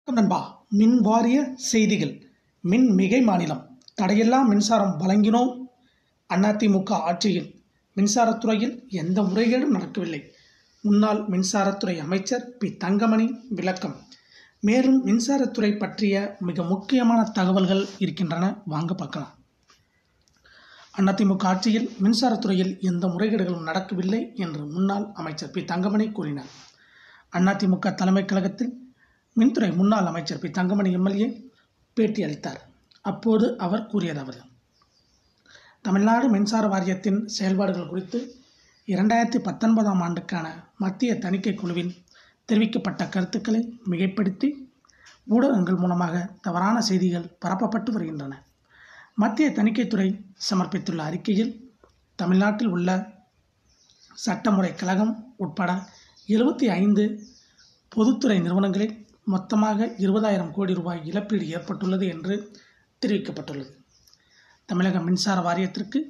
நண்பா, மின் வாரிய செய்திகள். மின் மிகை மாநிலம், தடையில்லா மின்சாரம் வழங்கினோம். அதிமுக ஆட்சியில் மின்சாரத்துறையில் எந்த முறைகேடும் நடக்கவில்லை. முன்னாள் மின்சாரத்துறை அமைச்சர் தங்கமணி விளக்கம். மேலும் மின்சாரத்துறை பற்றிய மிக முக்கியமான தகவல்கள் இருக்கின்றன, வாங்க பார்க்கலாம். அதிமுக ஆட்சியில் மின்சாரத்துறையில் எந்த முறைகேடுகளும் நடக்கவில்லை என்று முன்னாள் அமைச்சர் தங்கமணி கூறினார். அதிமுக தலைமை கழகத்தில் மின்துறை முன்னாள் அமைச்சர் தங்கமணி எம்எல்ஏ பேட்டி அளித்தார். அப்போது அவர் கூறியதாவது: தமிழ்நாடு மின்சார வாரியத்தின் செயல்பாடுகள் குறித்து 2019ஆம் ஆண்டுக்கான மத்திய தணிக்கை குழுவின் தெரிவிக்கப்பட்ட கருத்துக்களை மிகைப்படுத்தி ஊடகங்கள் மூலமாக தவறான செய்திகள் பரப்பப்பட்டு வருகின்றன. மத்திய தணிக்கைத்துறை சமர்ப்பித்துள்ள அறிக்கையில் தமிழ்நாட்டில் உள்ள சட்டமுறை கழகம் உட்பட 75 பொதுத்துறை நிறுவனங்களில் மொத்தமாக 20,000 கோடி ரூபாய் இழப்பீடு ஏற்பட்டுள்ளது என்று தெரிவிக்கப்பட்டுள்ளது. தமிழக மின்சார வாரியத்திற்கு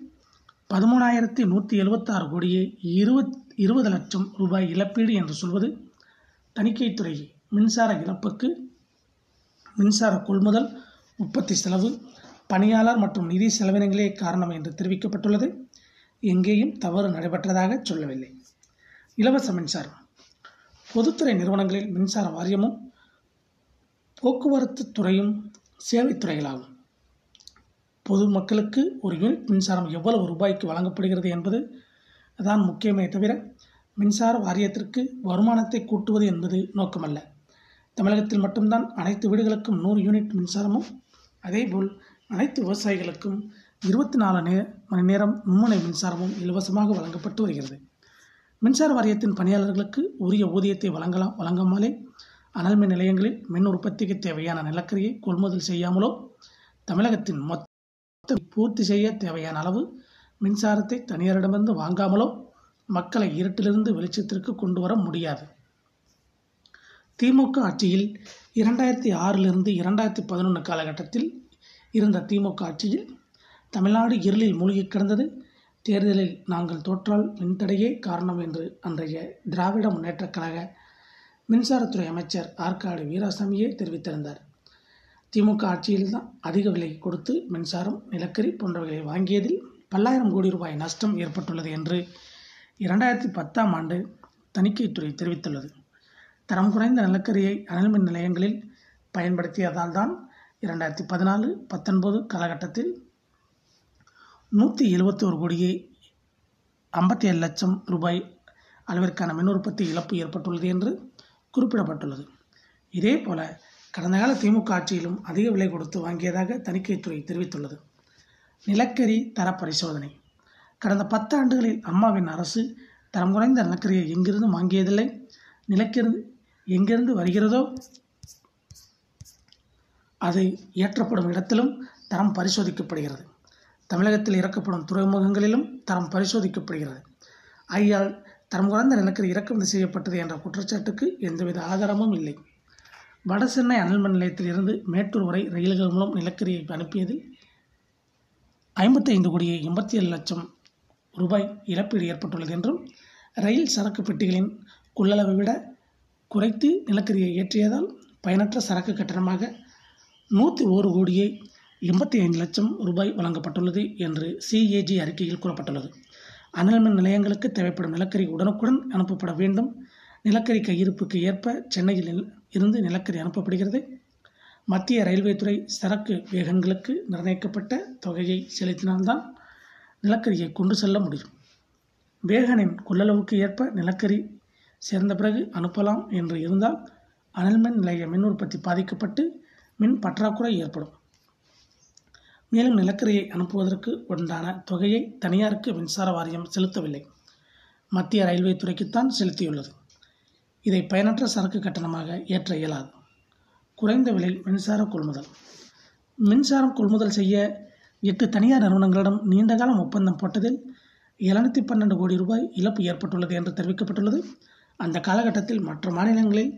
13,176 கோடியே 20 லட்சம் ரூபாய் இழப்பீடு என்று சொல்வது தணிக்கைத்துறை மின்சார இழப்புக்கு மின்சார கொள்முதல், உற்பத்தி செலவு, பணியாளர் மற்றும் நிதி செலவினங்களே காரணம் என்று தெரிவிக்கப்பட்டுள்ளது. எங்கேயும் தவறு நடைபெற்றதாக சொல்லவில்லை. இலவச மின்சாரம். பொதுத்துறை நிறுவனங்களில் மின்சார வாரியமும் போக்குவரத்து துறையும் சேவைத்துறைகளாகும். பொதுமக்களுக்கு ஒரு யூனிட் மின்சாரம் எவ்வளவு ரூபாய்க்கு வழங்கப்படுகிறது என்பது தான் முக்கியமே தவிர மின்சார வாரியத்திற்கு வருமானத்தை கூட்டுவது என்பது நோக்கமல்ல. தமிழகத்தில் மட்டும்தான் அனைத்து வீடுகளுக்கும் 100 யூனிட் மின்சாரமும், அதேபோல் அனைத்து விவசாயிகளுக்கும் 24 மணி நேரம் மும்முனை மின்சாரமும் இலவசமாக வழங்கப்பட்டு வருகிறது. மின்சார வாரியத்தின் பணியாளர்களுக்கு உரிய ஊதியத்தை வழங்காமலே அனல் மின் நிலையங்களில் மின் உற்பத்திக்கு தேவையான நிலக்கரியை கொள்முதல் செய்யாமலோ தமிழகத்தின் மொத்த பூர்த்தி செய்ய தேவையான அளவு மின்சாரத்தை தனியாரிடமிருந்து வாங்காமலோ மக்களை இருட்டிலிருந்து வெளிச்சத்திற்கு கொண்டு வர முடியாது. திமுக ஆட்சியில் 2006 2011 காலகட்டத்தில் இருந்த திமுக ஆட்சியில் தமிழ்நாடு இருளில் மூழ்கி கிடந்தது. தேர்தலில் நாங்கள் தோற்றால் மின்தடையே காரணம் என்று அன்றைய திராவிட முன்னேற்றக் கழக மின்சாரத்துறை அமைச்சர் ஆற்காடு வீராசாமியே தெரிவித்திருந்தார். திமுக ஆட்சியில் தான் அதிக விலை கொடுத்து மின்சாரம், நிலக்கரி போன்றவைகளை வாங்கியதில் பல்லாயிரம் கோடி ரூபாய் நஷ்டம் ஏற்பட்டுள்ளது என்று 2010ஆம் ஆண்டு தணிக்கைத்துறை தெரிவித்துள்ளது. தரம் குறைந்த நிலக்கரியை அனல் மின் நிலையங்களில் பயன்படுத்தியதால் தான் 2014-19 காலகட்டத்தில் 171 கோடியே 57 லட்சம் ரூபாய் அளவிற்கான மின் உற்பத்தி இழப்பு ஏற்பட்டுள்ளது என்று குறிப்பிடப்பட்டுள்ளது. இதேபோல கடந்த கால திமுக ஆட்சியிலும் அதிக விலை கொடுத்து வாங்கியதாக தணிக்கைத்துறை தெரிவித்துள்ளது. நிலக்கரி தர பரிசோதனை. கடந்த 10 ஆண்டுகளில் அம்மாவின் அரசு தரம் குறைந்த நிலக்கரியை எங்கிருந்து வாங்கியதில்லை. நிலக்கரி எங்கிருந்து வருகிறதோ அது ஏற்றப்படும் இடத்திலும் தரம் பரிசோதிக்கப்படுகிறது. தமிழகத்தில் இறக்கப்படும் துறைமுகங்களிலும் தரம் பரிசோதிக்கப்படுகிறது. ஆகையால் தரம் குறைந்த நிலக்கரி இறக்குமதி செய்யப்பட்டது என்ற குற்றச்சாட்டுக்கு எந்தவித ஆதாரமும் இல்லை. வட சென்னை அனல் மின் நிலையத்தில் இருந்து மேட்டூர் வரை ரயில்கள் மூலம் நிலக்கரியை அனுப்பியதில் 55 கோடியே 87 லட்சம் ரூபாய் இழப்பீடு ஏற்பட்டுள்ளது என்றும், ரயில் சரக்கு பெட்டிகளின் கொள்ளளவை விட குறைத்து நிலக்கரியை ஏற்றியதால் பயனற்ற சரக்கு கட்டணமாக 101 கோடியே 85 லட்சம் ரூபாய் வழங்கப்பட்டுள்ளது என்று CAG அறிக்கையில் கூறப்பட்டுள்ளது. அனல் மின் நிலையங்களுக்கு தேவைப்படும் நிலக்கரி உடனுக்குடன் அனுப்பப்பட வேண்டும். நிலக்கரி கையிருப்புக்கு ஏற்ப சென்னையில் இருந்து நிலக்கரி அனுப்பப்படுகிறது. மத்திய ரயில்வே துறை சரக்கு வேகன்களுக்கு நிர்ணயிக்கப்பட்ட தொகையை செலுத்தினால்தான் நிலக்கரியை கொண்டு செல்ல முடியும். வேகனின் கொள்ளளவுக்கு ஏற்ப நிலக்கரி சேர்ந்த பிறகு அனுப்பலாம் என்று இருந்தால் அனல் மின் நிலைய மின் உற்பத்தி பாதிக்கப்பட்டு மின் பற்றாக்குறை ஏற்படும். மேலும் நிலக்கரியை அனுப்புவதற்கு உண்டான தொகையை தனியாருக்கு மின்சார வாரியம் செலுத்தவில்லை, மத்திய ரயில்வே துறைக்குத்தான் செலுத்தியுள்ளது. இதை பயனற்ற சரக்கு கட்டணமாக ஏற்ற இயலாது. குறைந்த விலை மின்சார கொள்முதல். மின்சாரம் கொள்முதல் செய்ய 8 தனியார் நிறுவனங்களிடம் நீண்டகாலம் ஒப்பந்தம் போட்டதில் 712 கோடி ரூபாய் இழப்பு ஏற்பட்டுள்ளது என்று தெரிவிக்கப்பட்டுள்ளது. அந்த காலகட்டத்தில் மற்ற மாநிலங்களில்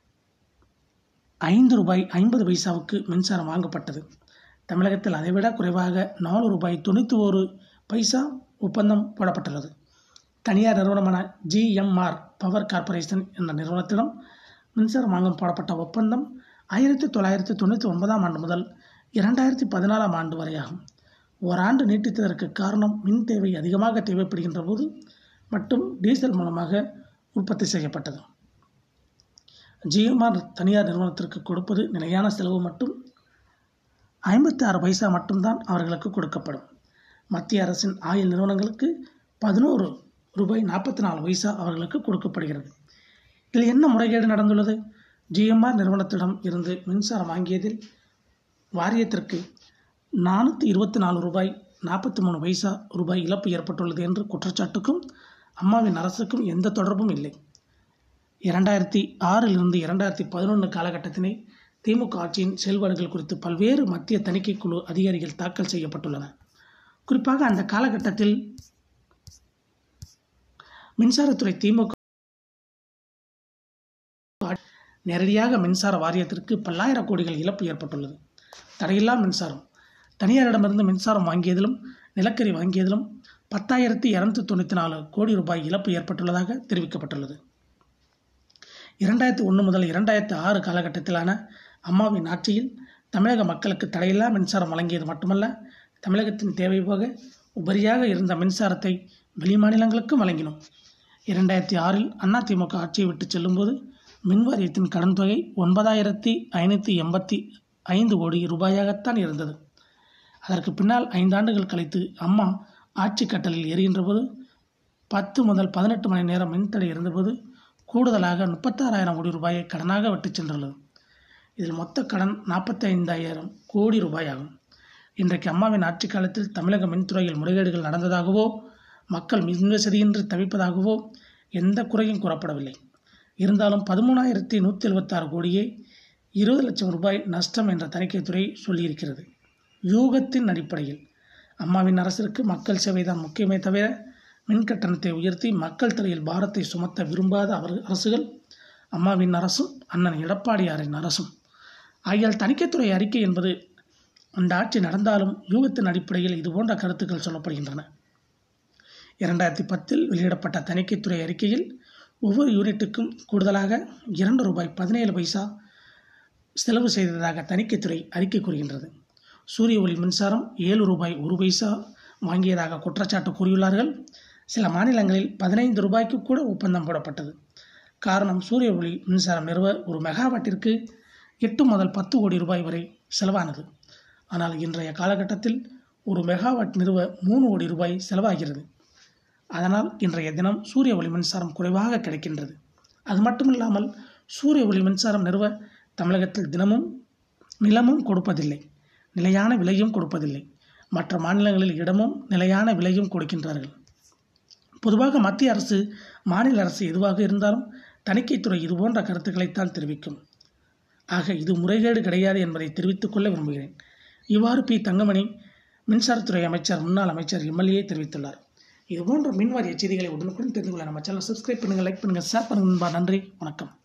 5 ரூபாய் 50 பைசாவுக்கு மின்சாரம் வாங்கப்பட்டது. தமிழகத்தில் அதைவிட குறைவாக 4 ரூபாய் 91 பைசா ஒப்பந்தம் போடப்பட்டுள்ளது. தனியார் நிறுவனமான GMR பவர் கார்ப்பரேஷன் என்ற நிறுவனத்திடம் மின்சாரம் வாங்கும் போடப்பட்ட ஒப்பந்தம் 1999ஆம் ஆண்டு முதல் 2014ஆம் ஆண்டு வரையாகும். ஓராண்டு நீட்டித்ததற்கு காரணம் மின் தேவை அதிகமாக தேவைப்படுகின்ற போது மட்டும் டீசல் மூலமாக உற்பத்தி செய்யப்பட்டது. GMR தனியார் நிறுவனத்திற்கு கொடுப்பது நிலையான செலவு மட்டும் 56 பைசா மட்டும்தான் அவர்களுக்கு கொடுக்கப்படும். மத்திய அரசின் ஆயில் நிறுவனங்களுக்கு 11 ரூபாய் 44 பைசா அவர்களுக்கு கொடுக்கப்படுகிறது. இதில் என்ன முறைகேடு நடந்துள்ளது? GMR நிறுவனத்திடம் இருந்து மின்சாரம் வாங்கியதில் வாரியத்திற்கு 424 ரூபாய் 43 பைசா ரூபாய் இழப்பு ஏற்பட்டுள்ளது என்று குற்றச்சாட்டுக்கும் அம்மாவின் அரசுக்கும் எந்த தொடர்பும் இல்லை. 2006 2011 காலகட்டத்தினை திமுக ஆட்சியின் செயல்பாடுகள் குறித்து பல்வேறு மத்திய தணிக்கை குழு அதிகாரிகள் தாக்கல் செய்யப்பட்டுள்ளன. குறிப்பாக அந்த காலகட்டத்தில் மின்சாரத்துறை திமுக நேரடியாக மின்சார வாரியத்திற்கு பல்லாயிரம் கோடிகள் இழப்பு ஏற்பட்டுள்ளது. தடையில்லா மின்சாரம் தனியாரிடமிருந்து மின்சாரம் வாங்கியதிலும் நிலக்கரி வாங்கியதிலும் 10,294 கோடி ரூபாய் இழப்பு ஏற்பட்டுள்ளதாக தெரிவிக்கப்பட்டுள்ளது. 2001 முதல் 2006 காலகட்டத்திலான அம்மாவின் ஆட்சியில் தமிழக மக்களுக்கு தடையில்லா மின்சாரம் வழங்கியது மட்டுமல்ல, தமிழகத்தின் தேவை போக உபரியாக இருந்த மின்சாரத்தை வெளிமாநிலங்களுக்கும் வழங்கினோம். 2006 அதிமுக ஆட்சியை விட்டு செல்லும்போது மின்வாரியத்தின் கடன் தொகை 9,585 கோடி ரூபாயாகத்தான் இருந்தது. அதற்கு பின்னால் 5 ஆண்டுகள் கழித்து அம்மா ஆட்சி கட்டலில் ஏறுகின்ற போது 10 முதல் 18 மணி நேரம் மின்தடை இருந்தபோது கூடுதலாக 36,000 கோடி ரூபாயை கடனாக விட்டு சென்றுள்ளது. இதில் மொத்த கடன் 45,000 கோடி ரூபாய் ஆகும். இன்றைக்கு அம்மாவின் ஆட்சி காலத்தில் தமிழக மின்துறையில் முறைகேடுகள் நடந்ததாகவோ மக்கள் மின்வசதியின்றி தவிப்பதாகவோ எந்த குறையும் கூறப்படவில்லை. இருந்தாலும் 13,176 கோடியே 20 லட்சம் ரூபாய் நஷ்டம் என்ற தணிக்கைத்துறை சொல்லியிருக்கிறது. யூகத்தின் அடிப்படையில் அம்மாவின் அரசிற்கு மக்கள் சேவைதான் முக்கியமே தவிர மின் கட்டணத்தை உயர்த்தி மக்கள் தலையில் பாரத்தை சுமத்த விரும்பாத அரசுகள் அம்மாவின் அரசும் அண்ணன் எடப்பாடியாரின் அரசும். ஆகியால் தணிக்கைத்துறை அறிக்கை என்பது அந்த ஆட்சி நடந்தாலும் யூகத்தின் அடிப்படையில் இதுபோன்ற கருத்துக்கள் சொல்லப்படுகின்றன. 2010 வெளியிடப்பட்ட தணிக்கைத்துறை அறிக்கையில் ஒவ்வொரு யூனிட்டுக்கும் கூடுதலாக 2 ரூபாய் 17 பைசா செலவு செய்ததாக தணிக்கைத்துறை அறிக்கை கூறுகின்றது. சூரிய ஒளி மின்சாரம் 7 ரூபாய் 1 பைசா வாங்கியதாக குற்றச்சாட்டு கூறியுள்ளார்கள். சில மாநிலங்களில் 15 ரூபாய்க்கு கூட ஒப்பந்தம் போடப்பட்டது. காரணம், சூரிய ஒளி மின்சாரம் நிறுவ ஒரு மெகாவாட்டிற்கு 8 முதல் 10 கோடி ரூபாய் வரை செலவானது. ஆனால் இன்றைய காலகட்டத்தில் ஒரு மெகாவாட் நிறுவ 3 கோடி ரூபாய் செலவாகிறது. அதனால் இன்றைய தினம் சூரிய ஒளி மின்சாரம் குறைவாக கிடைக்கின்றது. அது மட்டுமில்லாமல் சூரிய ஒளி மின்சாரம் நிறுவ தமிழகத்தில் தினமும் நிலமும் கொடுப்பதில்லை, நிலையான விலையும் கொடுப்பதில்லை. மற்ற மாநிலங்களில் இடமும் நிலையான விலையும் கொடுக்கின்றார்கள். பொதுவாக மத்திய அரசு மாநில அரசு எதுவாக இருந்தாலும் தணிக்கைத்துறை இதுபோன்ற கருத்துக்களைத்தான் தெரிவிக்கும். ஆக இது முறைகேடு கிடையாது என்பதை தெரிவித்துக் கொள்ள விரும்புகிறேன். இவ்வாறு பி. தங்கமணி மின்சாரத்துறை அமைச்சர், முன்னாள் அமைச்சர், MLA தெரிவித்துள்ளார். இதுபோன்ற மின்வாரிய செய்திகளை உடனுக்குடன் தெரிந்து கொள்ள நம்ம சேனலை சப்ஸ்கிரைப் பண்ணுங்கள், லைக் பண்ணுங்கள், ஷேர் பண்ணுங்கள். நன்றி, வணக்கம்.